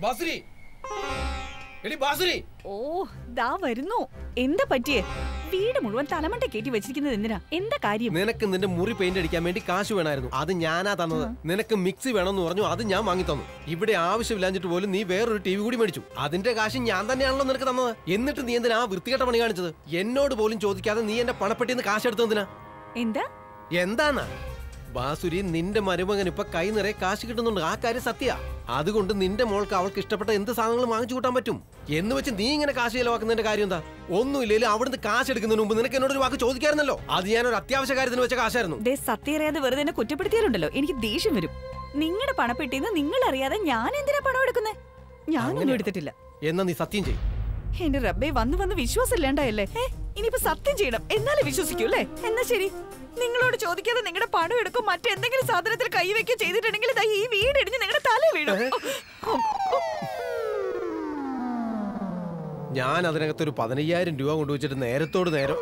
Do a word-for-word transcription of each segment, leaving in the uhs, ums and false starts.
ബാസുരി, എടി ബാസുരി. ഓ ദാ വരുന്നു. എന്താ പറ്റിയേ? വീട് മുഴുവൻ തലമണ്ട കയറ്റി വെച്ചിരിക്കുന്നത് എന്തിനാ? എന്താ കാര്യം? നിനക്ക് നിന്റെ മുറി പെയിന്റ് അടിക്കാൻ വേണ്ടി കാശ് വേണമായിരുന്നു, അത് ഞാനാ തന്നത്. നിനക്ക് മിക്സി വേണമെന്ന് പറഞ്ഞു, അത് ഞാൻ വാങ്ങി തന്നു. ഇവിടെ ആവശ്യമില്ലാഞ്ഞിട്ട് പോലും നീ വേറൊരു ടി വി കൂടി മേടിച്ചു. അതിന്റെ കാശ് ഞാൻ തന്നെയാണല്ലോ നിനക്ക് തന്നത്. എന്നിട്ട് നീ എന്തിനാ ആ വൃത്തികെട്ട പണി കാണിച്ചത്? എന്നോട് പോലും ചോദിക്കാതെ നീ എന്റെ പണപ്പെട്ടിന്ന് കാശ് എടുത്തതിനാ? എന്താ എന്താന്നാ ബാസുരി, നിന്റെ മരുമകൻ ഇപ്പൊ കൈ നിറയെ കാശ് കിട്ടുന്നുണ്ട്, ആ കാര്യം സത്യ. അതുകൊണ്ട് നിന്റെ മോൾക്ക് അവൾക്ക് ഇഷ്ടപ്പെട്ട എന്ത് സാധനങ്ങളും വാങ്ങിച്ചു കൂട്ടാൻ പറ്റും. എന്ന് വെച്ച് നീ ഇങ്ങനെ കാശ് ചെലവാക്കുന്നതിന്റെ കാര്യം എന്താ? ഒന്നുമില്ലേലും അവിടുന്ന് കാശ് എടുക്കുന്നതിന് മുമ്പ് നിനക്ക് എന്നോട് ഒരു വാക്ക് ചോദിക്കായിരുന്നല്ലോ. അത് ഞാനൊരു അത്യാവശ്യ കാര്യത്തിന് വെച്ച കാശായിരുന്നു. സത്യം അറിയാതെ വെറുതെ എന്നെ കുറ്റപ്പെടുത്തിയാലുണ്ടല്ലോ എനിക്ക് ദേഷ്യം വരും. നിങ്ങളുടെ പണപ്പെട്ടിന്ന് നിങ്ങൾ അറിയാതെ ഞാൻ എന്തിനാ പണം എടുക്കുന്നേ? ഞാനൊന്നും എടുത്തിട്ടില്ല. എന്നാ നീ സത്യം ചെയ്യും. എന്റെ റബ്ബേ, വന്ന് വന്ന് വിശ്വാസം ഇല്ലാണ്ടായല്ലേ? ഇനിയിപ്പോ സത്യം ചെയ്യണം, എന്നാലേ വിശ്വസിക്കൂ അല്ലേ? എന്നാ ശരി, നിങ്ങളോട് ചോദിക്കാതെ നിങ്ങളുടെ പണം എടുക്കും മറ്റെന്തെങ്കിലും സാധനത്തിൽ കൈവയ്ക്കോ ചെയ്തിട്ടുണ്ടെങ്കിൽ ഈ വീട് ഇടിഞ്ഞ് നിങ്ങളുടെ തല വീടും. ഞാൻ അതിനകത്തൊരു പതിനയ്യായിരം രൂപ കൊണ്ടുവച്ചിട്ട് നേരത്തോട് നേരം.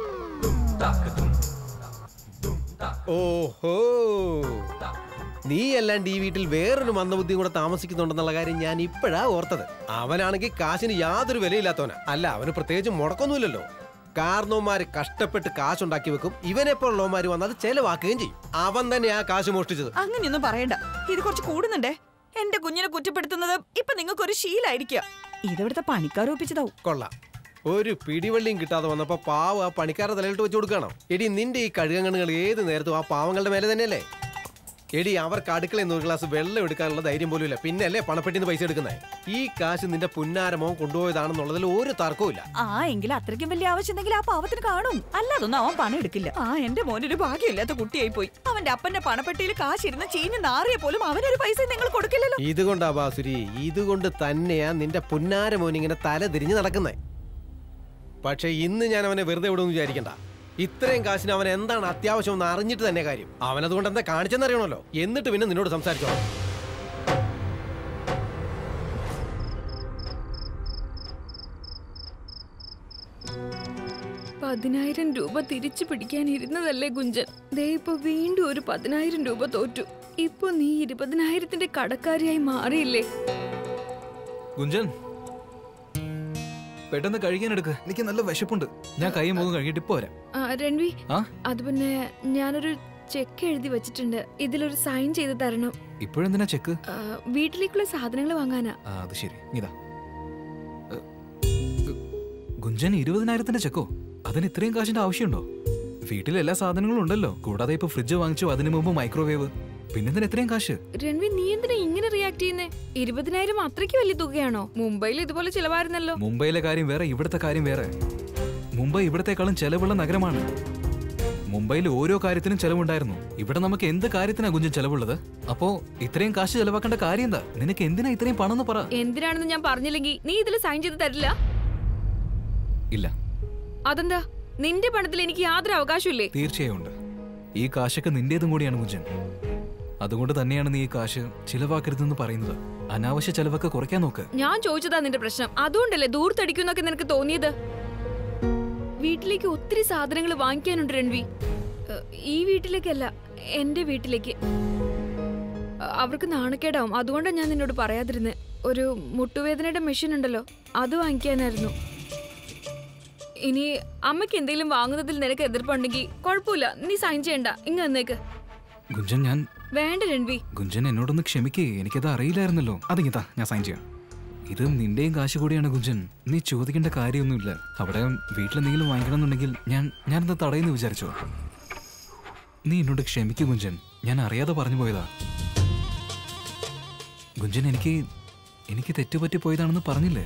ഓഹോ, നീ അല്ലാണ്ട് ഈ വീട്ടിൽ വേറൊരു മന്ദബുദ്ധിയും കൂടെ താമസിക്കുന്നുണ്ടെന്നുള്ള കാര്യം ഞാൻ ഇപ്പോഴാ ഓർത്തത്. അവനാണെങ്കിൽ കാശിന് യാതൊരു വിലയില്ലാത്തവനാ. അല്ല, അവന് പ്രത്യേകിച്ച് മുടക്കൊന്നുമില്ലല്ലോ. കാരണവന്മാര് കഷ്ടപ്പെട്ട് കാശുണ്ടാക്കി വെക്കും, ഇവനെപ്പോലുള്ളവന്മാര് വന്ന് അത് ചെലവാക്കുകയും ചെയ്യും. അവൻ തന്നെ ആ കാശ് മോഷ്ടിച്ചത്. അങ്ങനെയൊന്നും പറയണ്ട, ഇത് കുറച്ച് കൂടുന്നുണ്ടേ. എന്റെ കുഞ്ഞിനെ കുറ്റപ്പെടുത്തുന്നത് ഇപ്പൊ നിങ്ങൾക്ക് ഒരു ശീലായിരിക്കുക. ഇതെവിടുത്തെ പണിക്കാർ ഒപ്പിച്ചതാവും. കൊള്ളാം, ഒരു പിടിവള്ളിയും കിട്ടാതെ വന്നപ്പോ പാവ ആ പണിക്കാരുടെ തലയിലിട്ട് വെച്ച് കൊടുക്കണം. എടി, നിന്റെ ഈ കഴുകങ്ങണുകൾ ഏത് നേരത്തും ആ പാവങ്ങളുടെ മേലെ തന്നെയല്ലേ? എടി, അവർക്ക് അടുക്കളയിൽ നിന്ന് ഒരു ഗ്ലാസ് വെള്ളം എടുക്കാനുള്ള ധൈര്യം പോലും ഇല്ല, പിന്നെ അല്ലേ പണപ്പെട്ടിന്ന് പൈസ എടുക്കുന്നത്? ഈ കാശ് നിന്റെ പുന്നാരമോ കൊണ്ടുപോയതാണെന്നുള്ളതിൽ ഒരു തർക്കവും ഇല്ല. ആ എങ്കിൽ അത്രയ്ക്കും വലിയ ആവശ്യമെങ്കിൽ ആ പാവത്തിന് കാണും, അല്ലാതൊന്നും അവൻ പണം എടുക്കില്ല. ആ എന്റെ മോനൊരു ഭാഗ്യമില്ലാത്ത കുട്ടിയായി പോയി. അവന്റെ അപ്പന്റെ പണപ്പെട്ടിയിൽ കാശിരുന്ന് ചീഞ്ഞ് നാറിയ പോലും അവനൊരു പൈസ നിങ്ങൾ കൊടുക്കില്ലല്ലോ. ഇതുകൊണ്ടാ ബാസുരി, ഇതുകൊണ്ട് തന്നെയാ നിന്റെ പുന്നാരമോൻ ഇങ്ങനെ തല തിരിഞ്ഞ് നടക്കുന്നേ. പക്ഷെ ഇന്ന് ഞാൻ അവനെ വെറുതെ വിടുമെന്ന് വിചാരിക്കണ്ട. ഇത്രയും കാശിന് അവൻ എന്താണ് അത്യാവശ്യം എന്ന് അറിഞ്ഞിട്ട് തന്നെ കാര്യം. അവനതുകൊണ്ട് എന്താ കാണിച്ചെന്നറിയണമല്ലോ, എന്നിട്ട് പിന്നെ നിന്നോട് സംസാരിച്ചോ. പതിനായിരം രൂപ തിരിച്ചു പിടിക്കാനിരുന്നതല്ലേ ഗുഞ്ചൻ? ദേ ഇപ്പൊ വീണ്ടും ഒരു പതിനായിരം രൂപ തോറ്റു. ഇപ്പൊ നീ ഇരുപതിനായിരത്തിന്റെ കടക്കാരിയായി മാറിയില്ലേ? ഗുഞ്ചൻ, പെട്ടെന്ന് കഴിക്കാൻ എടുക്ക്, എനിക്ക് നല്ല വിശപ്പുണ്ട്. ഞാൻ കൈ മുഖം കഴുകിയിട്ട് ഇപ്പൊ വരാം. രൺവി, അത് പിന്നെ ഞാനൊരു ചെക്ക് എഴുതി വെച്ചിട്ടുണ്ട്, ഇതിലൊരു സൈൻ ചെയ്ത് തരണം. ഇപ്പോഴെന്തിനാ ചെക്ക്? വീട്ടിലേക്കുള്ള സാധനങ്ങൾ വാങ്ങാനാ. അത് ശരി, ഇതാ. ഗുഞ്ചൻ, ഇരുപതിനായിരത്തിന്റെ ചെക്കോ? അതിന് ഇത്രയും കാശിന്റെ ആവശ്യമുണ്ടോ? വീട്ടിൽ എല്ലാ സാധനങ്ങളും ഉണ്ടല്ലോ, കൂടാതെ ഇപ്പൊ ഫ്രിഡ്ജ് വാങ്ങിച്ചു, അതിനു മുമ്പ് മൈക്രോവേവ്, പിന്നെന്തിനാ ഇത്രയും കാശ്? രൺവി, നീ എന്തിനാ ഇങ്ങനെ റിയാക്ട് ചെയ്യുന്നേ? ഇരുപതിനായിരം അത്രയ്ക്ക് വലിയ തുകയാണോ? മുംബൈയിൽ ഇതുപോലെ ചിലവായിരുന്നല്ലോ. മുംബൈയിലെ കാര്യം വേറെ, ഇവിടുത്തെ കാര്യം വേറെ. മുംബൈ ഇവിടത്തെക്കാളും ചെലവുള്ള നഗരമാണ്. മുംബൈയിൽ ഓരോ കാര്യത്തിനും ചെലവുണ്ടായിരുന്നു. ഇവിടെ നമുക്ക് എന്ത് കാര്യത്തിനാ കുഞ്ഞും ചെലവുള്ളത്? അപ്പോ ഇത്രയും കാശ് ചെലവാക്കേണ്ട കാര്യം എന്താ? നിനക്ക് എന്തിനാ ഇത്രയും പണം എന്ന് പറ. എന്തിനാണെന്ന് ഞാൻ പറഞ്ഞില്ലെങ്കിൽ നീ ഇതിൽ സൈൻ ചെയ്ത് തരില്ല? ഇല്ല. അതെന്താ? നിന്റെ പണത്തിൽ എനിക്ക് യാതൊരു അവകാശമില്ലേ? തീർച്ചയായും ഉണ്ട്. ഈ കാശൊക്കെ നിന്റേതും കൂടിയാണ് കുഞ്ചൻ. അതുകൊണ്ട് തന്നെയാണ് നീ ഈ കാശ് ചിലവാക്കരുതെന്ന് പറയുന്നത്. അനാവശ്യ ചെലവൊക്കെ കുറയ്ക്കാൻ നോക്ക്. ഞാൻ ചോദിച്ചതാ നിന്റെ പ്രശ്നം, അതുകൊണ്ടല്ലേ ദൂർത്തടിക്കുന്നൊക്കെ നിനക്ക് തോന്നിയത്? വീട്ടിലേക്ക് ഒത്തിരി സാധനങ്ങൾ വാങ്ങിക്കാനുണ്ട് രൺവി. ഈ വീട്ടിലേക്കല്ല, എന്റെ വീട്ടിലേക്ക്. അവർക്ക് നാണക്കേടാവും, അതുകൊണ്ടാണ് ഞാൻ നിന്നോട് പറയാതിരുന്നത്. ഒരു മുട്ടുവേദനയുടെ മെഷീൻ ഉണ്ടല്ലോ, അത് വാങ്ങിക്കാനായിരുന്നു. ഇനി അമ്മയ്ക്ക് എന്തെങ്കിലും വാങ്ങുന്നതിൽ നിനക്ക് എതിർപ്പുണ്ടെങ്കിൽ കുഴപ്പമില്ല, നീ സൈൻ ചെയ്യണ്ട, ഇങ്ങ വന്നേക്ക്. ഗുഞ്ചൻ, ഞാൻ വേണ്ട രൺവി. ഗുഞ്ചൻ, എന്നോടൊന്ന് ക്ഷമിക്കേ, എനിക്കത് അറിയില്ലായിരുന്നല്ലോ. അതിങ്ങത്താ, ഞാൻ സൈൻ ചെയ്യാം. ഇത് നിന്റെയും കാശ് കൂടിയാണ് ഗുഞ്ചൻ, നീ ചോദിക്കേണ്ട കാര്യമൊന്നുമില്ല. അവിടെ വീട്ടിലെന്തെങ്കിലും വാങ്ങിക്കണമെന്നുണ്ടെങ്കിൽ ഞാൻ ഞാനെന്താ തടയുന്നു വിചാരിച്ചോ? നീ എന്നോട് ക്ഷമിക്കൂ ഗുഞ്ചൻ, ഞാൻ അറിയാതെ പറഞ്ഞു പോയതാ. ഗുഞ്ചൻ, എനിക്ക് എനിക്ക് തെറ്റുപറ്റി പോയതാണെന്ന് പറഞ്ഞില്ലേ?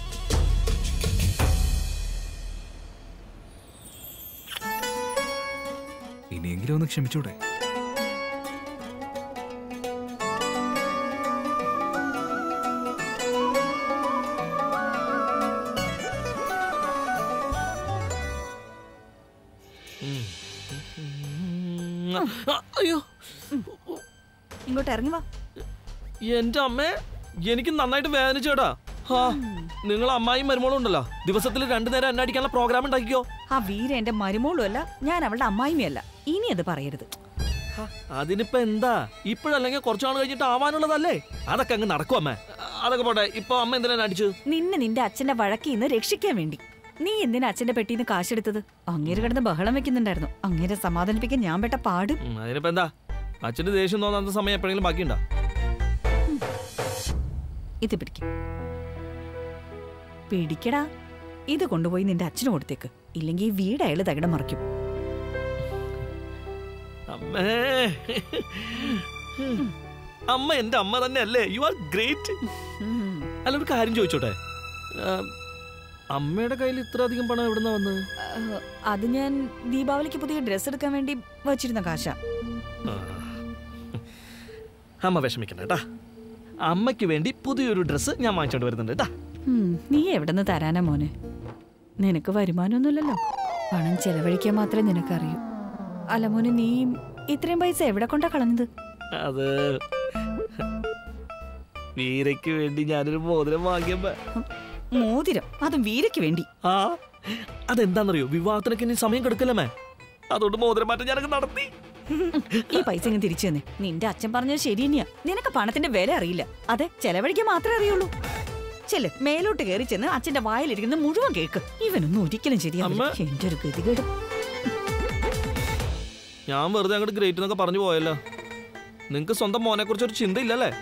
ഇനിയെങ്കിലും ഒന്ന് ക്ഷമിച്ചൂടെ? അയ്യോ, ഇങ്ങോട്ട് ഇറങ്ങി വാ. എന്റെ അമ്മേ, എനിക്ക് നന്നായിട്ട് വേദനിച്ചേടാ. ആ, നിങ്ങൾ അമ്മായിയും മരുമോളും ഉണ്ടല്ലോ, ദിവസത്തിൽ രണ്ടു നേരം എണ്ണ അടിക്കാനുള്ള പ്രോഗ്രാം ഉണ്ടാക്കിക്കോ. ആ വീര എന്റെ മരുമോളും അല്ല, ഞാൻ അവളുടെ അമ്മായിമയല്ല. ഇനി അത് പറയരുത്. അതിനിപ്പോ എന്താ? ഇപ്പോഴല്ലെങ്കിൽ കുറച്ചു നാൾ കഴിഞ്ഞിട്ട് ആവാനുള്ളതല്ലേ? അതൊക്കെ അങ്ങ് നടക്കും അമ്മേ. അതൊക്കെ പോട്ടെ. ഇപ്പൊ അമ്മ എന്തിനാ അടിച്ചു? നിന്നെ നിന്റെ അച്ഛന്റെ വഴക്കിൽ നിന്ന് രക്ഷിക്കാൻ വേണ്ടി. നീ എന്തിനാ അച്ഛന്റെ പെട്ടിന്ന് കാശെടുത്തത്? അങ്ങേര് കിടന്ന് ബഹളം വെക്കുന്നുണ്ടായിരുന്നു. അങ്ങേരെ സമാധാനിപ്പിക്കാൻ ഞാൻ പെട്ട പാട്. അതിനിപ്പോ എന്താ? അച്ഛന്റെ ദേഷ്യം തോന്നാത്ത സമയം എപ്പോഴെങ്കിലും ബാക്കിയുണ്ടോ? ഇത് പിടിക്ക പിടിക്കടാ. ഇത് കൊണ്ടുപോയി നിന്റെ അച്ഛന് കൊടുത്തേക്ക്. ഇല്ലെങ്കിൽ ഈ വീട് അയാള് തകിടം മറിക്കും. അമ്മേ, അമ്മ എന്റെ അമ്മ തന്നെ അല്ലേ? You are great. അല്ല, ഒരു കാര്യം ചോദിച്ചോട്ടെ, അമ്മയുടെ കയ്യിൽ ഇത്ര അധികം പണം എവിടുന്നാ വന്നത്? അത് ഞാൻ ദീപാവലിക്ക് പുതിയ ഡ്രസ് എടുക്കാൻ വേണ്ടി വച്ചിരുന്ന കാശ. അമ്മ വിഷമിക്കണ്ട കേട്ടാ. അമ്മയ്ക്ക് വേണ്ടി പുതിയൊരു ഡ്രസ് ഞാൻ വാങ്ങിച്ചോണ്ട് വരുന്നുണ്ട് കേട്ടാ. നീ എവിടെന്ന് തരാനാ മോനെ? നിനക്ക് വരുമാനമൊന്നുമില്ലല്ലോ. പണം ചെലവഴിക്കാൻ മാത്രമേ നിനക്കറിയൂ. അല്ല മോനെ, നീ ഇത്രയും പൈസ എവിടെ കൊണ്ടാ കളഞ്ഞത്? അത് വീരയ്ക്ക് വേണ്ടി ഞാനൊരു മോതിരം വാങ്ങിയപ്പോ. മോതിരം? അതും വീരയ്ക്ക് വേണ്ടി? ആ, അതെന്താന്നറിയോ? വിവാഹത്തിനൊക്കെ ഇനി സമയം കിടക്കല്ലേ, അതുകൊണ്ട് മോതിരം മാറ്റം ഞാനൊക്കെ നടത്തി. ഈ പൈസ ഇങ്ങനെ തിരിച്ചു തന്നെ. നിന്റെ അച്ഛൻ പറഞ്ഞത് ശരി തന്നെയാ. നിനക്ക് പണത്തിന്റെ വില അറിയില്ല. അതെ, ചെലവഴിക്കാൻ മാത്രമേ അറിയുള്ളൂ. ചെല്ല്, മേലോട്ട് കയറി ചെന്ന് അച്ഛന്റെ വായിലിരിക്കുന്ന മുഴുവൻ കേക്ക്. ഇവനൊന്നും ഒരിക്കലും ശരിയാവില്ല. എന്റെ ഒരു ഗതികേട്. ഞാൻ വെറുതെ അങ്ങോട്ട് ഗ്രേറ്റ് എന്നൊക്കെ പറഞ്ഞു പോയല്ലോ. നിങ്ങക്ക് സ്വന്തം മോനെ കുറിച്ച് ഒരു ചിന്ത ഇല്ലല്ലേ?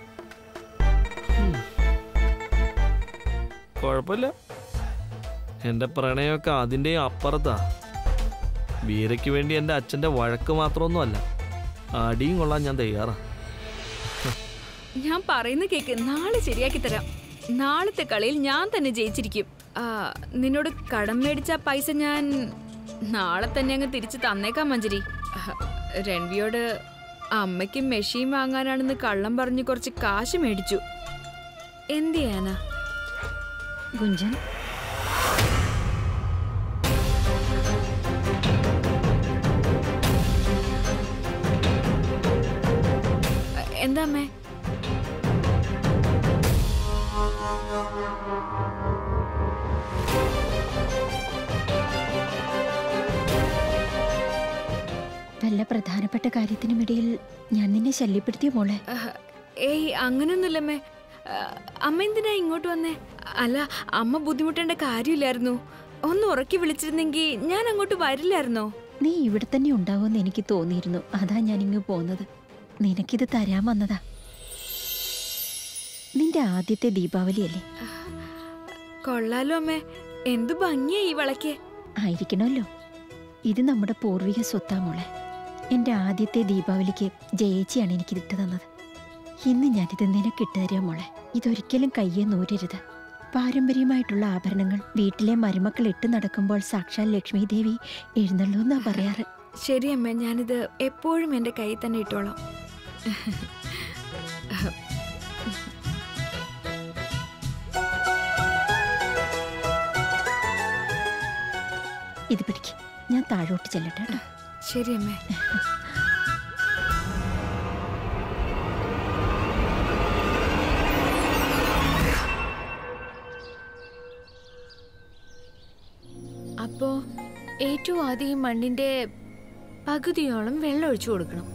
കുഴപ്പമില്ല, എന്റെ പ്രണയമൊക്കെ അതിന്റെയും അപ്പുറത്താ. വീരയ്ക്ക് വേണ്ടി എന്റെ അച്ഛന്റെ വഴക്ക് മാത്രമൊന്നും അല്ല, അടിയും കൊള്ളാൻ ഞാൻ തയ്യാറാ. ഞാൻ പറയുന്ന കേക്ക് നാളെ ശരിയാക്കി തരാം. നാളത്തെ കളിയിൽ ഞാൻ തന്നെ ജയിച്ചിരിക്കും. നിന്നോട് കടം മേടിച്ച പൈസ ഞാൻ നാളെ തന്നെ അങ്ങ് തിരിച്ചു തന്നേക്കാം മഞ്ജരി. രൺവിയോട് അമ്മയ്ക്ക് മെഷീൻ വാങ്ങാനാണെന്ന് കള്ളം പറഞ്ഞ് കുറച്ച് കാശ് മേടിച്ചു. എന്ത് ചെയ്യാനാ ഗുഞ്ചൻ? എന്താ അമ്മേ? വല്ല പ്രധാനപ്പെട്ട കാര്യത്തിനുമിടയിൽ ഞാൻ നിന്നെ ശല്യപ്പെടുത്തിയ മോളെ? ഏയ്, അങ്ങനൊന്നുമില്ലമ്മേ. അമ്മ എന്തിനാ ഇങ്ങോട്ട് വന്നേ? അല്ല, അമ്മ ബുദ്ധിമുട്ടേണ്ട കാര്യമില്ലായിരുന്നു. ഒന്ന് ഉറക്കി വിളിച്ചിരുന്നെങ്കിൽ ഞാൻ അങ്ങോട്ട് വരില്ലായിരുന്നോ? നീ ഇവിടെ തന്നെ ഉണ്ടാവുമെന്ന് എനിക്ക് തോന്നിയിരുന്നു. അതാ ഞാൻ ഇങ്ങ് പോന്നത്. നിനക്കിത് തരാൻ വന്നതാ. നിന്റെ ആദ്യത്തെ ദീപാവലി അല്ലേ? കൊള്ളാലോ അമ്മേ, എന്തു ഭംഗിയാ ഈ വളയ്ക്ക്. ആയിരിക്കണമല്ലോ, ഇത് നമ്മുടെ പൂർവിക സ്വത്താ മോളെ. എൻ്റെ ആദ്യത്തെ ദീപാവലിക്ക് ജയേച്ചിയാണ് എനിക്കിത് ഇട്ട് തന്നത്. ഇന്ന് ഞാനിത് നിനക്കിട്ട് തരാ മോളെ. ഇതൊരിക്കലും കയ്യെ നൂരരുത്. പാരമ്പര്യമായിട്ടുള്ള ആഭരണങ്ങൾ വീട്ടിലെ മരുമക്കൾ ഇട്ട് നടക്കുമ്പോൾ സാക്ഷാൽ ലക്ഷ്മി ദേവി എഴുന്നള്ളൂന്നാ പറയാറ്. ശരി അമ്മ, ഞാനിത് എപ്പോഴും എൻ്റെ കയ്യിൽ തന്നെ ഇട്ടോളാം. ഇത് പിടിക്ക്, ഞാൻ താഴോട്ട് ചെല്ലട്ടെ. ശരി അമ്മേ. അപ്പോ ഏറ്റവും ആദ്യം മണ്ണിന്റെ പകുതിയോളം വെള്ളം ഒഴിച്ചു കൊടുക്കണം.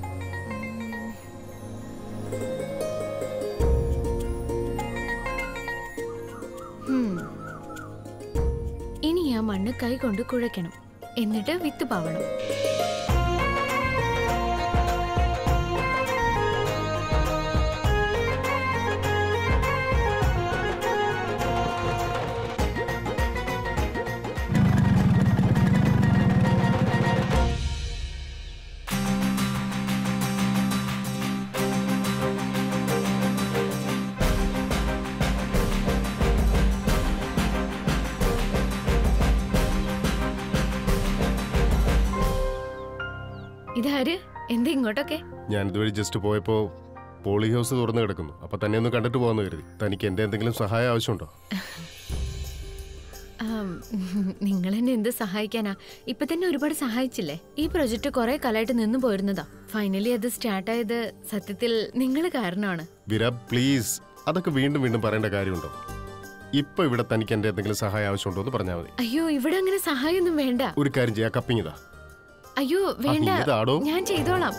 ഇനി ആ മണ്ണ് കൈകൊണ്ട് കുഴയ്ക്കണം. എന്നിട്ട് വിത്ത് പാവണം. ഇതാര്? എന്താ ഇങ്ങോട്ടൊക്കെ? ഞാൻ ഇതുവഴി ജസ്റ്റ് പോയപ്പോ പോളി ഹൗസ് തുറന്നു കിടക്കുന്നു. അപ്പൊ തന്നെ ഒന്ന് കണ്ടിട്ട് പോകാന്ന് കരുതി. തനിക്ക് എന്റെ എന്തെങ്കിലും സഹായം ആവശ്യമുണ്ടോ? നിങ്ങൾ എന്നെ എന്ത് സഹായിക്കാനാ? ഇപ്പൊ തന്നെ ഒരുപാട് സഹായിച്ചില്ലേ. ഈ പ്രൊജക്ട് കുറെ കാലമായിട്ട് നിന്ന് പോയിരുന്നതാ. ഫൈനലി അത് സ്റ്റാർട്ടായത് സത്യത്തിൽ നിങ്ങൾ കാരണമാണ്. വിര, പ്ലീസ്, അതൊക്കെ വീണ്ടും വീണ്ടും പറയേണ്ട കാര്യമുണ്ടോ? ഇപ്പൊ ഇവിടെ തനിക്ക് എന്റെ എന്തെങ്കിലും സഹായം ആവശ്യമുണ്ടോ എന്ന് പറഞ്ഞാൽ മതി. അയ്യോ, ഇവിടെ അങ്ങനെ സഹായമൊന്നും വേണ്ട. ഒരു കാര്യം ചെയ്യാ, കപ്പിങ്ങിതാ. അയ്യോ വേണ്ട, ഇതാടോ ഞാൻ ചെയ്തോളാം.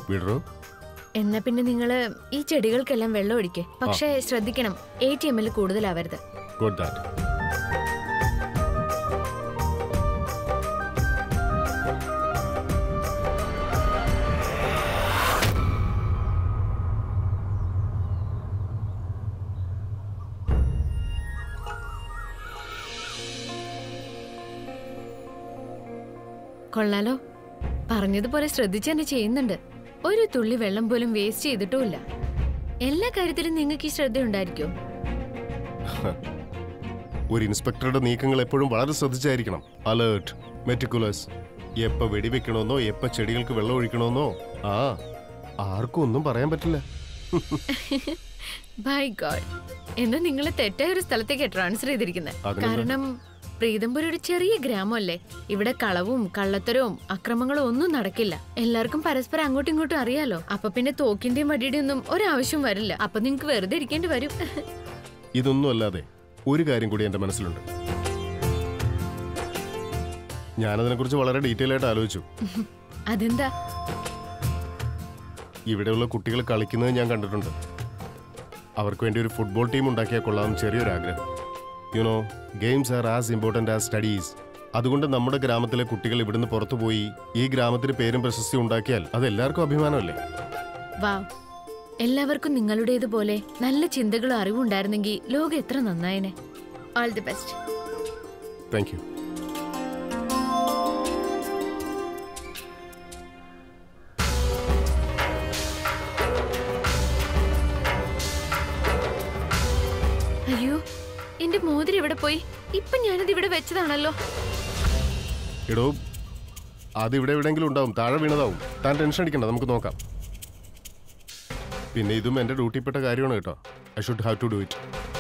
വിടറോ? എന്നാ പിന്നെ നിങ്ങള് ഈ ചെടികൾക്കെല്ലാം വെള്ളം ഒഴിക്കേ. പക്ഷേ ശ്രദ്ധിക്കണം, എ ടി എമ്മിൽ കൂടുതലാവരുത്. Good that. കൊള്ളാലോ, പറഞ്ഞതുപോലെ ശ്രദ്ധിച്ച് തന്നെ ചെയ്യുന്നുണ്ട്. ഒരു തുള്ളി വെള്ളം പോലും വേസ്റ്റ് ചെയ്തിട്ടുമില്ല. എല്ലാ കാര്യത്തിലും നിങ്ങൾക്ക് ഈ ശ്രദ്ധ ഉണ്ടായിരിക്കും. ഒരു ഇൻസ്പെക്ടറുടെ നീക്കങ്ങൾ എപ്പോഴും വളരെ ശ്രദ്ധിച്ചായിരിക്കണം. Alert, meticulous. എപ്പ വെടിവെക്കണമെന്നോ എപ്പ ചെടികൾക്ക് വെള്ളം ഒഴിക്കണമെന്നോ ആ ആർക്കും ഒന്നും പറയാൻ പറ്റില്ല. ബൈ ഗോഡ്, എന്നാ നിങ്ങളെ തെറ്റായ ഒരു സ്ഥലത്തേക്ക് ട്രാൻസ്ഫർ ചെയ്തിരിക്കുന്നത്. കാരണം പ്രീതംപുരം ഒരു ചെറിയ ഗ്രാമമല്ലേ. ഇവിടെ കളവും കള്ളത്തരവും അക്രമങ്ങളും ഒന്നും നടക്കില്ല. എല്ലാവർക്കും പരസ്പരം അങ്ങോട്ടും ഇങ്ങോട്ടും അറിയാലോ. അപ്പൊ പിന്നെ തോക്കിന്റെയും വടിയുടെയും ഒന്നും ഒരാവശ്യം വരില്ല. അപ്പൊ നിങ്ങക്ക് വെറുതെ ഇരിക്കേണ്ടി വരും. ഇതൊന്നും അല്ലാതെ ഒരു കാര്യം കൂടി എന്റെ മനസ്സിലുണ്ട്. ഞാനതിനെ കുറിച്ച് വളരെ ഡീറ്റെയിൽ ആയിട്ട് ആലോചിച്ചു. അതെന്താ? ഇവിടെയുള്ള കുട്ടികൾ കളിക്കുന്നത് ഞാൻ കണ്ടിട്ടുണ്ട്. അവർക്ക് വേണ്ടി ഒരു ഫുട്ബോൾ ടീം ഉണ്ടാക്കിയാൽ കൊള്ളാമെന്ന് ചെറിയൊരു ആഗ്രഹം. You know, games are as important as studies. അതുകൊണ്ട് നമ്മുടെ ഗ്രാമത്തിലെ കുട്ടികൾ ഇവിടുന്ന് പുറത്തുപോയി ഈ ഗ്രാമത്തിന് പേരും പ്രശസ്തി ഉണ്ടാക്കിയാൽ അത് എല്ലാവർക്കും അഭിമാനമല്ലേ? വാ, എല്ലാവർക്കും നിങ്ങളുടേതുപോലെ നല്ല ചിന്തകളും അറിവും ഉണ്ടായിരുന്നെങ്കിൽ ലോകം എത്ര നന്നായനെ. All the best. Thank you. അയ്യോ, എന്റെ മോതിരം ഇവിടെ പോയി. ഇപ്പൊ ഞാനത് ഇവിടെ വെച്ചതാണല്ലോ. എടോ, അത് ഇവിടെ എവിടെയെങ്കിലും ഉണ്ടാവും. താഴെ വീണതാവും. താൻ ടെൻഷൻ അടിക്കണ്ട, നമുക്ക് നോക്കാം. പിന്നെ ഇതും എന്റെ ഡ്യൂട്ടിപ്പെട്ട കാര്യമാണ് കേട്ടോ. I should have to do it.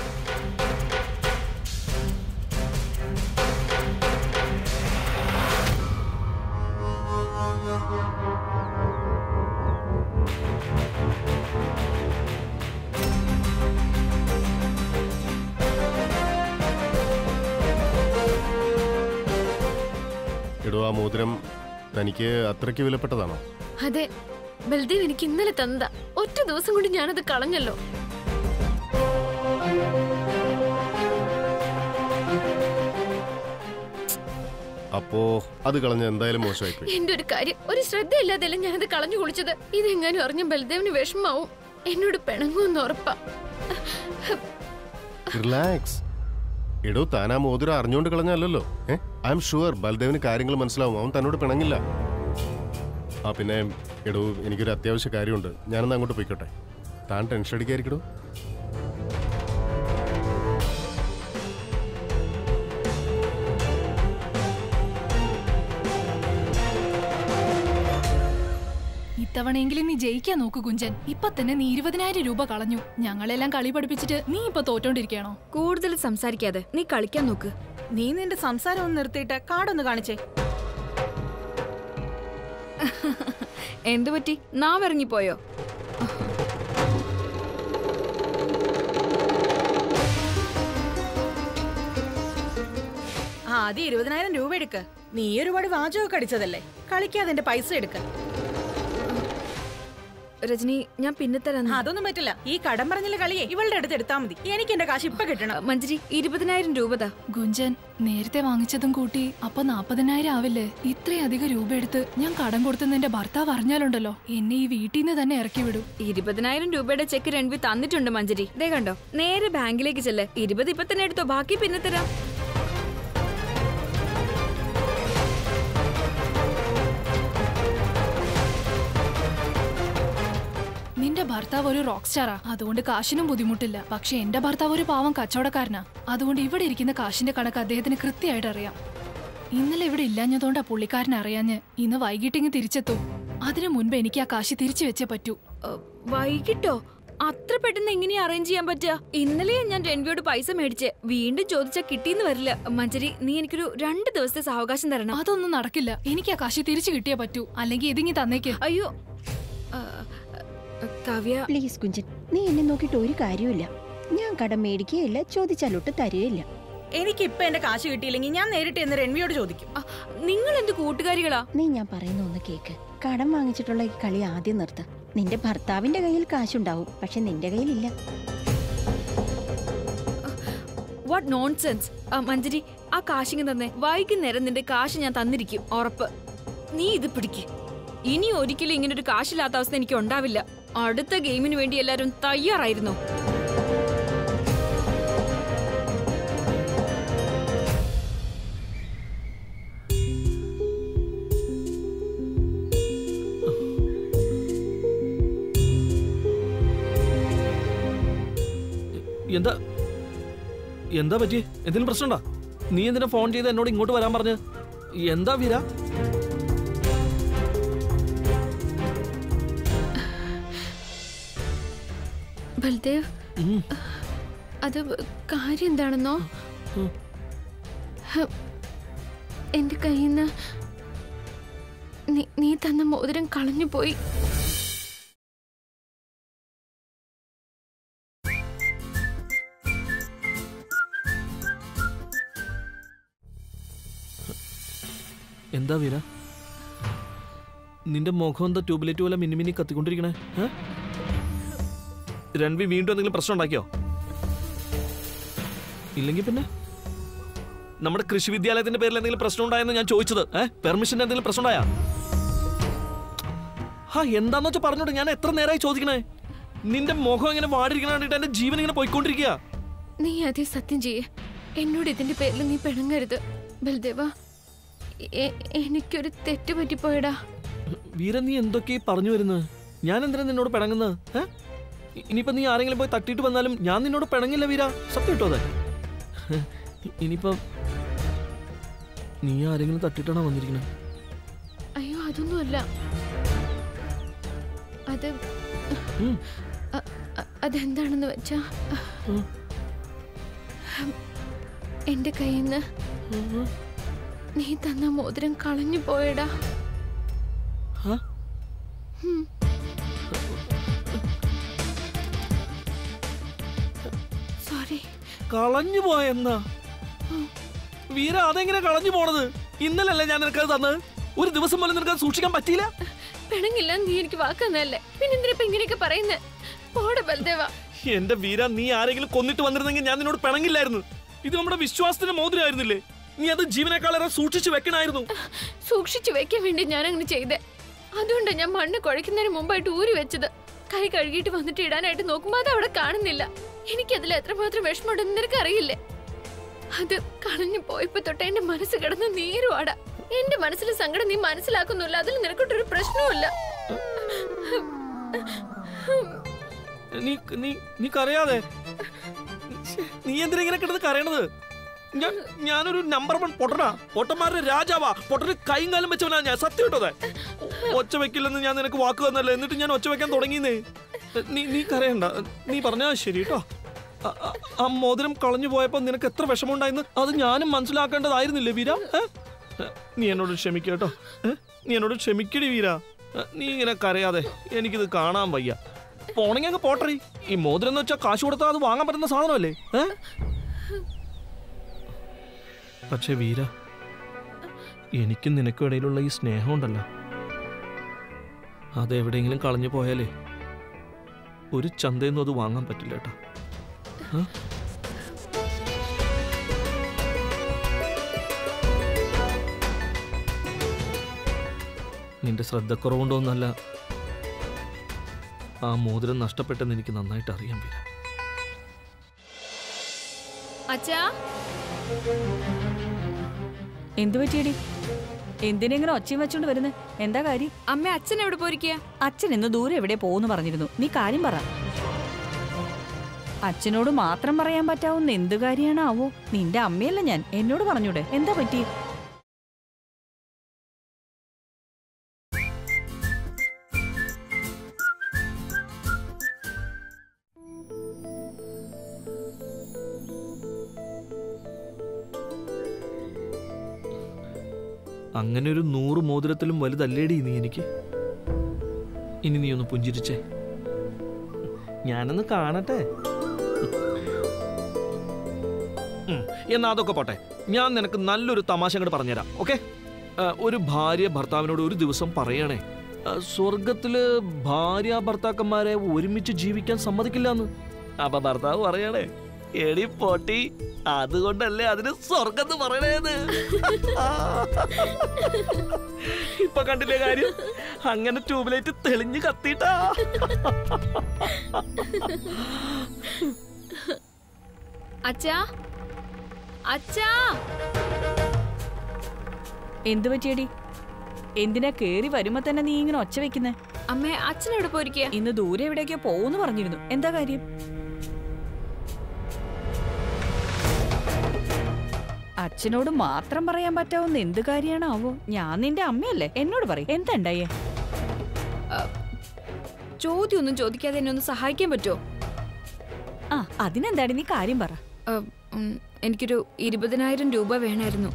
എടോ, ആ മോതിരം തനിക്ക് അത്രയ്ക്ക് വിലപ്പെട്ടതാണോ? അതെ, ബൽദേവ് എനിക്ക് ഇന്നലെ തന്നതാ. ഒറ്റ ദിവസം കൊണ്ട് ഞാനത് കളഞ്ഞല്ലോ. അപ്പോ അത് കളഞ്ഞ എന്തായാലും മോശമായിപ്പോയി. എന്റെ ഒരു കാര്യം, ഒരു ശ്രദ്ധയില്ലാതെല്ലാം ഞാനത് കളഞ്ഞു കുളിച്ചത്. ഇതെങ്ങാനും അറിഞ്ഞ ബൽദേവിന് വിഷമാവും. എന്നോട് പിണങ്ങുമെന്ന് ഉറപ്പാ. റിലാക്സ്. എടോ, താൻ ആ മോതിരം അറിഞ്ഞുകൊണ്ട് കളഞ്ഞല്ലോ. ഏ ഐ എം ഷുവർ ബൽദേവിന് കാര്യങ്ങൾ മനസ്സിലാവും. അവൻ തന്നോട് പിണങ്ങില്ല. ആ പിന്നെ എടോ, എനിക്കൊരു അത്യാവശ്യ കാര്യമുണ്ട്. ഞാനൊന്ന് അങ്ങോട്ട് പോയിക്കോട്ടെ. താൻ ടെൻഷൻ അടിക്കാതിരിക്കടോ. ഇത്തവണയെങ്കിലും നീ ജയിക്കാൻ നോക്കു കുഞ്ചൻ. ഇപ്പൊ തന്നെ നീ ഇരുപതിനായിരം രൂപ കളഞ്ഞു. ഞങ്ങളെല്ലാം കളി പഠിപ്പിച്ചിട്ട് നീ ഇപ്പൊ തോറ്റോണ്ടിരിക്കണോ? കൂടുതൽ സംസാരിക്കാതെ നീ കളിക്കാൻ നോക്ക്. നീ നിന്റെ സംസാരം ഒന്ന് നിർത്തിയിട്ട് കാർഡൊന്ന് കാണിച്ചേ. എന്തു പറ്റി? നാവിറങ്ങിപ്പോയോ? ആദ്യം ഇരുപതിനായിരം രൂപ എടുക്ക. നീ ഒരുപാട് വാചകമൊക്കെ അടിച്ചതല്ലേ. കളിക്കാതെ എന്റെ പൈസ എടുക്ക. രജനി, ഞാൻ പിന്നെ തരാം. അതൊന്നും പറ്റില്ല. ഈ കടം പറഞ്ഞില്ല കളിയെ ഇവളുടെ അടുത്ത് എടുത്താൽ മതി. എനിക്ക് എന്റെ കാശ് ഇപ്പൊ കിട്ടണം. മഞ്ജരി, ഇരുപതിനായിരം രൂപതാ. ഗുഞ്ചൻ, നേരത്തെ വാങ്ങിച്ചതും കൂട്ടി അപ്പൊ നാപ്പതിനായിരം ആവില്ലേ? ഇത്രയധികം രൂപ എടുത്ത് ഞാൻ കടം കൊടുത്തെന്ന് എന്റെ ഭർത്താവ് അറിഞ്ഞാലുണ്ടല്ലോ, എന്നെ ഈ വീട്ടിൽ നിന്ന് തന്നെ ഇറക്കി വിടും. ഇരുപതിനായിരം രൂപയുടെ ചെക്ക് രൺവി തന്നിട്ടുണ്ട് മഞ്ജരി. ദേ കണ്ടോ, നേരെ ബാങ്കിലേക്ക് ചെല്ല്. ഇരുപത് ഇപ്പൊ തന്നെ എടുത്തോ, ബാക്കി പിന്നെ തരാം. നിന്റെ ഭർത്താവ് ഒരു റോക്ക് സ്റ്റാറാ, അതുകൊണ്ട് കാശിനും ബുദ്ധിമുട്ടില്ല. പക്ഷെ എന്റെ ഭർത്താവ് ഒരു പാവം കച്ചവടക്കാരനാ. അതുകൊണ്ട് ഇവിടെ ഇരിക്കുന്ന കാശിന്റെ കണക്ക് അദ്ദേഹത്തിന് കൃത്യമായിട്ട് അറിയാം. ഇന്നലെ ഇവിടെ ഇല്ലാഞ്ഞതുകൊണ്ടാ പുള്ളിക്കാരൻ അറിയാഞ്ഞ് ഇന്ന് വൈകിട്ടിങ്ങ് തിരിച്ചെത്തും. അതിനു മുൻപ് എനിക്ക് ആ കാശ് തിരിച്ചു വെച്ചേ പറ്റൂ. വൈകിട്ടോ? അത്ര പെട്ടെന്ന് എങ്ങനെയാ അറേഞ്ച് ചെയ്യാൻ പറ്റുക? ഇന്നലെ ഞാൻ രൺവിയോട് പൈസ മേടിച്ച് വീണ്ടും ചോദിച്ചാ കിട്ടിയെന്ന് വരില്ല. മഞ്ജരി, നീ എനിക്കൊരു രണ്ട് ദിവസത്തെ സാവകാശം തരണം. അതൊന്നും നടക്കില്ല. എനിക്ക് ആ കാശ് തിരിച്ചു കിട്ടിയേ പറ്റൂ, അല്ലെങ്കിൽ ഇതിങ്ങി തന്നേക്ക്. അയ്യോ കാവ്യ, പ്ലീസ് കുഞ്ചൻ, നീ എന്നെ നോക്കിയിട്ട് ഒരു കാര്യമില്ല. ഞാൻ കടം മേടിക്കുകയില്ല, ചോദിച്ചാലോട്ട് തരികയില്ല. എനിക്ക് ഇപ്പൊ എന്റെ കാശ് കിട്ടിയില്ലെങ്കിൽ ഞാൻ നേരിട്ട് എന്ന് രൺവിയോട് ചോദിക്കും. നിങ്ങൾ എന്ത് കൂട്ടുകാരികളാ? നീ ഞാൻ പറയുന്ന ഒന്ന് കേക്ക്. കടം വാങ്ങിച്ചിട്ടുള്ള ഈ കളി ആദ്യം നിർത്ത. നിന്റെ ഭർത്താവിന്റെ കയ്യിൽ കാശുണ്ടാവും, പക്ഷെ നിന്റെ കയ്യിലില്ല. What nonsense. മഞ്ജരി, ആ കാശിങ് തന്നെ. വൈകുന്നേരം നിന്റെ കാശ് ഞാൻ തന്നിരിക്കും, ഉറപ്പ്. നീ ഇത് പിടിക്ക്. ഇനി ഒരിക്കലും ഇങ്ങനൊരു കാശില്ലാത്ത അവസ്ഥ എനിക്ക് ഉണ്ടാവില്ല. അടുത്ത ഗെയിമിന് വേണ്ടി എല്ലാരും തയ്യാറായിരുന്നു. എന്താ എന്താ പറ്റി? എന്തെങ്കിലും പ്രശ്നമുണ്ടോ? നീ എന്തിനാ ഫോൺ ചെയ്ത് എന്നോട് ഇങ്ങോട്ട് വരാൻ പറഞ്ഞ്? എന്താ വീര? ബൽദേവ്, അത് കാര്യം എന്താണെന്നോ? എന്റെ കയ്യിൽ നിന്ന് നീ തന്ന മോതിരം കളഞ്ഞു പോയി. എന്താ വീര, നിന്റെ മുഖം എന്താ ട്യൂബ്ലൈറ്റ് പോലെ മിന്നി മിന്നി കത്തിക്കൊണ്ടിരിക്കണേ? രൺവി വീണ്ടും എന്തെങ്കിലും പ്രശ്നം ഉണ്ടാക്കിയോ? ഇല്ലെങ്കിൽ പിന്നെ നമ്മുടെ കൃഷി വിദ്യാലയത്തിന്റെ പേരിൽ എന്തെങ്കിലും പ്രശ്നം ഉണ്ടായെന്ന് ഞാൻ ചോദിച്ചത്. ഏഹ് പെർമിഷന്റെ എന്തെങ്കിലും പ്രശ്നം ഉണ്ടായാ? ഹാ, എന്താന്ന് വെച്ചാൽ പറഞ്ഞോട്ട്. ഞാൻ എത്ര നേരമായി ചോദിക്കണേ. നിന്റെ മുഖം ഇങ്ങനെ വാടിയിരിക്കണ കണ്ടിട്ട് എന്റെ ജീവൻ ഇങ്ങനെ പോയിക്കൊണ്ടിരിക്കുക. നീ ആദ്യം സത്യം ചെയ്യേ, എന്നോട് ഇതിന്റെ പേരിൽ നീ പിണങ്ങരുത്. ബൽദേവ, എനിക്കൊരു തെറ്റ് പറ്റിപ്പോയടാ. വീര, നീ എന്തൊക്കെയാ പറഞ്ഞു വരുന്നത്? ഞാൻ എന്തിനാ നിന്നോട് പിണങ്ങുന്നത്? ഏഹ് ഇനിയിപ്പോ നീ ആരെങ്കിലും പോയി തട്ടിയിട്ട് വന്നാലും ഞാൻ നിന്നോട് പിണങ്ങില്ല വീര, സത്യം കിട്ടോ? അതെ, ഇനിയിപ്പോ നീ ആരെങ്കിലും തട്ടിയിട്ടാണോ വന്നിരിക്കുന്നത്? അയ്യോ, അതൊന്നുമല്ല. അത് അതെന്താണെന്ന് വെച്ചാ, എന്റെ കയ്യിൽ നിന്ന് നീ തന്ന മോതിരം കളഞ്ഞു പോയടാ. സോറി. കളഞ്ഞു പോയെന്നാ വീര? അതെങ്ങനെ കളഞ്ഞു പോണത്? ഇന്നലല്ലേ ഞാൻ നിനക്കത് തന്നത്? ഒരു ദിവസം പോലും നിനക്ക് സൂക്ഷിക്കാൻ പറ്റിയില്ല? പിണങ്ങില്ല, നീ എനിക്ക് വാക്കുന്നല്ലേ, പിന്നെന്തിനാ ഇങ്ങനെയൊക്കെ പറയുന്നേ? പോടെ ബൽദേവ. എന്റെ വീര, നീ ആരെങ്കിലും കൊന്നിട്ട് വന്നിരുന്നെങ്കിൽ ഞാൻ നിന്നോട് പിണങ്ങില്ലായിരുന്നു. ഇത് നമ്മുടെ വിശ്വാസത്തിന്റെ മോതിരമായിരുന്നില്ലേ? നീ അത് ജീവനേക്കാളേറെ സൂക്ഷിച്ചു വെക്കണായിരുന്നു. സൂക്ഷിച്ചു വെക്കാൻ വേണ്ടി ഞാൻ അങ്ങനെ ചെയ്തേ. അതുകൊണ്ട് ഞാൻ മണ്ണ് കുഴയ്ക്കുന്നതിന് മുമ്പായിട്ട് ഊരി വെച്ചത്. കൈ കഴുകിയിട്ട് വന്നിട്ട് ഇടാനായിട്ട് നോക്കുമ്പോ അത് അവിടെ കാണുന്നില്ല. എനിക്കതിൽ എത്രമാത്രം വിഷമമുണ്ടെന്ന് നിനക്ക് അറിയില്ലേ? അത് കളഞ്ഞു പോയപ്പോ തൊട്ട് എന്റെ മനസ്സ് കിടന്ന് നീരുവാടാ. എന്റെ മനസ്സിലെ സങ്കടം നീ മനസ്സിലാക്കുന്നില്ല. അതിൽ നിനക്കൊട്ടൊരു പ്രശ്നവുമില്ല. നീ കരയാതെ. നീ എന്തിനാ ഇങ്ങനെ കിടന്ന് കരയണത്? ഞാനൊരു നമ്പർ വൺ പൊട്ടനാ, പൊട്ടന്മാരുടെ രാജാവാ, പൊട്ടന് കൈയും കാലം വെച്ചവനാ ഞാൻ. സത്യം കിട്ടോതെ. ഒച്ച വെക്കില്ലെന്ന് ഞാൻ നിനക്ക് വാക്ക് തന്നല്ലേ, എന്നിട്ട് ഞാൻ ഒച്ച വെക്കാൻ തുടങ്ങിയെന്നേ. നീ നീ കരയണ്ട, നീ പറഞ്ഞാ ശരി കേട്ടോ. ആ മോതിരം കളഞ്ഞു പോയപ്പോ നിനക്ക് എത്ര വിഷമമുണ്ടായിരുന്നു അത് ഞാനും മനസ്സിലാക്കേണ്ടതായിരുന്നില്ലേ വീര? നീ എന്നോട് ക്ഷമിക്കുക കേട്ടോ. നീ എന്നോട് ക്ഷമിക്കടി വീര. നീ ഇങ്ങനെ കരയാതെ, എനിക്കിത് കാണാൻ വയ്യ. പോണെങ്കിൽ അങ്ങ് പോട്ടറി. ഈ മോതിരം എന്ന് വെച്ചാൽ കാശ് കൊടുത്താൽ അത് വാങ്ങാൻ പറ്റുന്ന സാധനമല്ലേ? പക്ഷേ വീര, എനിക്കും നിനക്കും ഇടയിലുള്ള ഈ സ്നേഹം ഉണ്ടല്ലോ, അതെവിടെയെങ്കിലും കളഞ്ഞു പോയാലേ ഒരു ചന്തയൊന്നും അത് വാങ്ങാൻ പറ്റില്ല കേട്ടോ. നിന്റെ ശ്രദ്ധക്കുറവുണ്ടോന്നല്ല, ആ മോതിരം നഷ്ടപ്പെട്ടെന്ന് എനിക്ക് നന്നായിട്ട് അറിയാൻ വീര. അച്ഛാ, എന്തു പറ്റിയടി? എന്തിനെങ്ങനെ ഒച്ചയും വെച്ചോണ്ട് വരുന്നത്? എന്താ കാര്യം? അമ്മ, അച്ഛൻ എവിടെ പോയിരിക്കുക? അച്ഛൻ ഇന്ന് ദൂരെ എവിടെ പോകുന്നു പറഞ്ഞിരുന്നു. നീ കാര്യം പറ. അച്ഛനോട് മാത്രം പറയാൻ പറ്റാവുന്ന എന്ത് കാര്യമാണാവോ? നിന്റെ അമ്മയല്ല ഞാൻ, എന്നോട് പറഞ്ഞൂടെ? എന്താ പറ്റി? അങ്ങനെ ഒരു നൂറ് മോതിരത്തിലും വലുതല്ലേടി നീ എനിക്ക്. ഇനി നീ ഒന്ന് പുഞ്ചിരിച്ചേ, ഞാനൊന്ന് കാണട്ടെ. എന്നാ അതൊക്കെ പോട്ടെ, ഞാൻ നിനക്ക് നല്ലൊരു തമാശ അങ്ങോട്ട് പറഞ്ഞുതരാം. ഓക്കെ? ഒരു ഭാര്യ ഭർത്താവിനോട് ഒരു ദിവസം പറയണേ, സ്വർഗത്തില് ഭാര്യ ഭർത്താക്കന്മാരെ ഒരുമിച്ച് ജീവിക്കാൻ സമ്മതിക്കില്ല എന്ന്. അപ്പൊ ഭർത്താവ് പറയണേ, എടി പൊട്ടി, അതുകൊണ്ടല്ലേ അതിന് സ്വർഗത്ത് പറയണേന്ന്. ഇപ്പൊ കണ്ടില്ലേ കാര്യം? അങ്ങനെ ട്യൂബ്ലൈറ്റ് തെളിഞ്ഞു കത്തിട്ടാ. അച്ഛാ, അച്ഛാ. എന്തു പറ്റിയടി? എന്തിനാ കേറി വരുമ്പോ തന്നെ നീ ഇങ്ങനെ ഒച്ച വെക്കുന്നേ? അമ്മേ, അച്ഛൻ എവിടെ പോയിരിക്കുക? ഇന്ന് ദൂരെ എവിടേക്കോ പോവെന്ന് പറഞ്ഞിരുന്നു. എന്താ കാര്യം? അച്ഛനോട് മാത്രം പറയാൻ പറ്റാവുന്ന എന്ത് കാര്യമാണാവോ? ഞാൻ നിന്റെ അമ്മയല്ലേ, എന്നോട് പറയും. എന്താ ഉണ്ടായേ? ചോദ്യം ഒന്നും ചോദിക്കാതെ എന്നെ ഒന്ന് സഹായിക്കാൻ പറ്റുമോ? ആ, അതിനെന്താടി, നീ കാര്യം പറ. എനിക്കൊരു ഇരുപതിനായിരം രൂപ വേണമായിരുന്നു.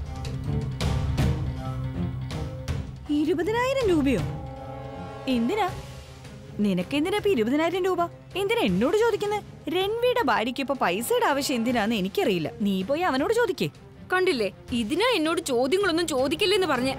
ഇരുപതിനായിരം രൂപയോ? എന്തിനാ? നിനക്ക് എന്തിനാ ഇപ്പൊ ഇരുപതിനായിരം രൂപ? എന്തിനാ എന്നോട് ചോദിക്കുന്നത്? രൺവിയുടെ ഭാര്യയ്ക്ക് ഇപ്പൊ പൈസയുടെ ആവശ്യം എന്തിനാന്ന് എനിക്കറിയില്ല. നീ പോയി അവനോട് ചോദിക്കേ. കണ്ടില്ലേ, ഇതിനാ എന്നോട് ചോദ്യങ്ങളൊന്നും ചോദിക്കില്ലെന്ന് പറഞ്ഞ.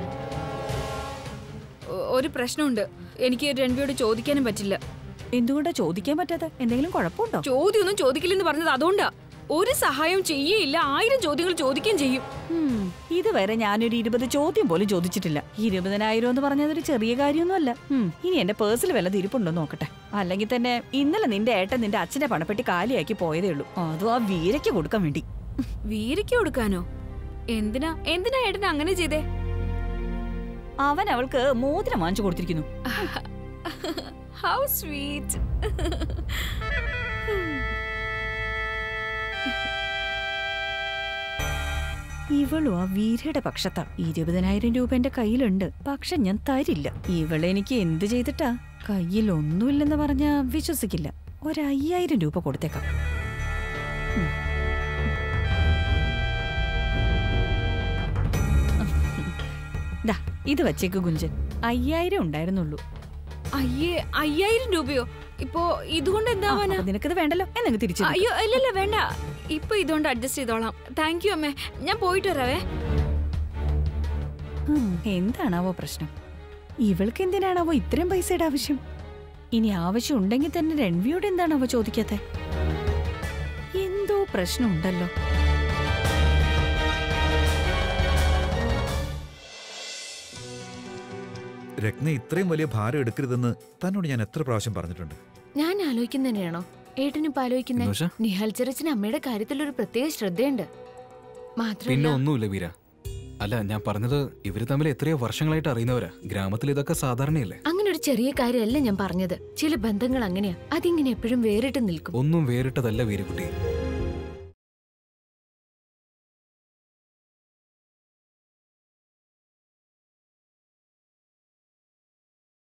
ഒരു പ്രശ്നമുണ്ട്, എനിക്ക് രൺവിയോട് ചോദിക്കാനും പറ്റില്ല. എന്തുകൊണ്ടാ ചോദിക്കാൻ പറ്റാത്ത? എന്തെങ്കിലും കുഴപ്പമുണ്ടോ? ചോദ്യമൊന്നും ചോദിക്കില്ലെന്ന് പറഞ്ഞത് അതുകൊണ്ടാ. ഒരു സഹായം ചെയ്യേയില്ല, ആയിരം ചോദ്യങ്ങൾ ചോദിക്കുകയും ചെയ്യും. ഇതുവരെ ഞാനൊരു ഇരുപത് ചോദ്യം പോലും ചോദിച്ചിട്ടില്ല. ഇരുപതിനായിരം എന്ന് പറഞ്ഞതൊരു ചെറിയ കാര്യമൊന്നുമല്ല. ഇനി എന്റെ പേഴ്സിൽ വല്ല തിരിപ്പുണ്ടോ നോക്കട്ടെ. അല്ലെങ്കിൽ തന്നെ ഇന്നലെ നിന്റെ ഏട്ടൻ നിന്റെ അച്ഛന്റെ പണപ്പെട്ടി കാലിയാക്കി പോയതേ ഉള്ളൂ. അതും ആ വീരയ്ക്ക് കൊടുക്കാൻ വേണ്ടി. വീരയ്ക്ക് കൊടുക്കാനോ? എന്തിനാ എന്തിനാ ഏട്ടൻ അങ്ങനെ ചെയ്തേ? അവൻ അവൾക്ക് മോതിരം വാങ്ങിച്ചു കൊടുത്തിരിക്കുന്നു. How sweet. ഇവളും ആ വീരയുടെ പക്ഷത്താ. ഇരുപതിനായിരം രൂപ എന്റെ കയ്യിലുണ്ട്, പക്ഷെ ഞാൻ തരില്ല. ഇവളെനിക്ക് എന്ത് ചെയ്തിട്ടാ? കയ്യിൽ ഒന്നുമില്ലെന്ന് പറഞ്ഞാ വിശ്വസിക്കില്ല. ഒരയ്യായിരം രൂപ കൊടുത്തേക്കാം. ദാ ഇത് വച്ചേക്ക് ഗുഞ്ചൻ. അയ്യായിരം ഉണ്ടായിരുന്നുള്ളൂ. അയ്യേ, അയ്യായിരം രൂപയോ? ഇപ്പോ ഇതുകൊണ്ട് എന്താവാനാ? നിനക്കത് വേണ്ടല്ലോ, എന്നങ്ങ് തിരിച്ചു. അയ്യോ ഇല്ലല്ല, വേണ്ട. ഇപ്പൊ ഇതുകൊണ്ട് അഡ്ജസ്റ്റ് ചെയ്തോളാം. താങ്ക് യു അമ്മേ, ഞാൻ പോയിട്ട് വരാവേ. എന്താണാവോ പ്രശ്നം? ഇവൾക്ക് എന്തിനാണാവോ ഇത്രയും പൈസയുടെ ആവശ്യം? ഇനി ആവശ്യം ഉണ്ടെങ്കിൽ തന്നെ രൺവിയോട് എന്താണാവോ ചോദിക്കാത്തെ? എന്തോ പ്രശ്നമുണ്ടല്ലോ. രത്ന ഇത്രയും വലിയ ഭാരം എടുക്കരുതെന്ന് തന്നോട് ഞാൻ എത്ര പ്രാവശ്യം പറഞ്ഞിട്ടുണ്ട്. ഞാൻ ആലോചിക്കുന്നതന്നെയാണോ ഏട്ടനിപ്പോ ആലോചിക്കുന്നേ? നിഹാൽ ചെറിച്ചിന് അമ്മയുടെ കാര്യത്തിൽ ഒരു പ്രത്യേക ശ്രദ്ധയുണ്ട്. പിന്നെ ഒന്നുമില്ല വീര. അല്ല, ഞാൻ പറഞ്ഞത് ഇവര് തമ്മിൽ എത്രയോ വർഷങ്ങളായിട്ട് അറിയുന്നവരാ. ഗ്രാമത്തിൽ ഇതൊക്കെ സാധാരണയല്ലേ. അങ്ങനെ ഒരു ചെറിയ കാര്യമല്ല ഞാൻ പറഞ്ഞത്. ചില ബന്ധങ്ങൾ അങ്ങനെയാ, അതിങ്ങനെ എപ്പോഴും വേറിട്ട് നിൽക്കും. ഒന്നും വേറിട്ടതല്ല വീരക്കുട്ടി.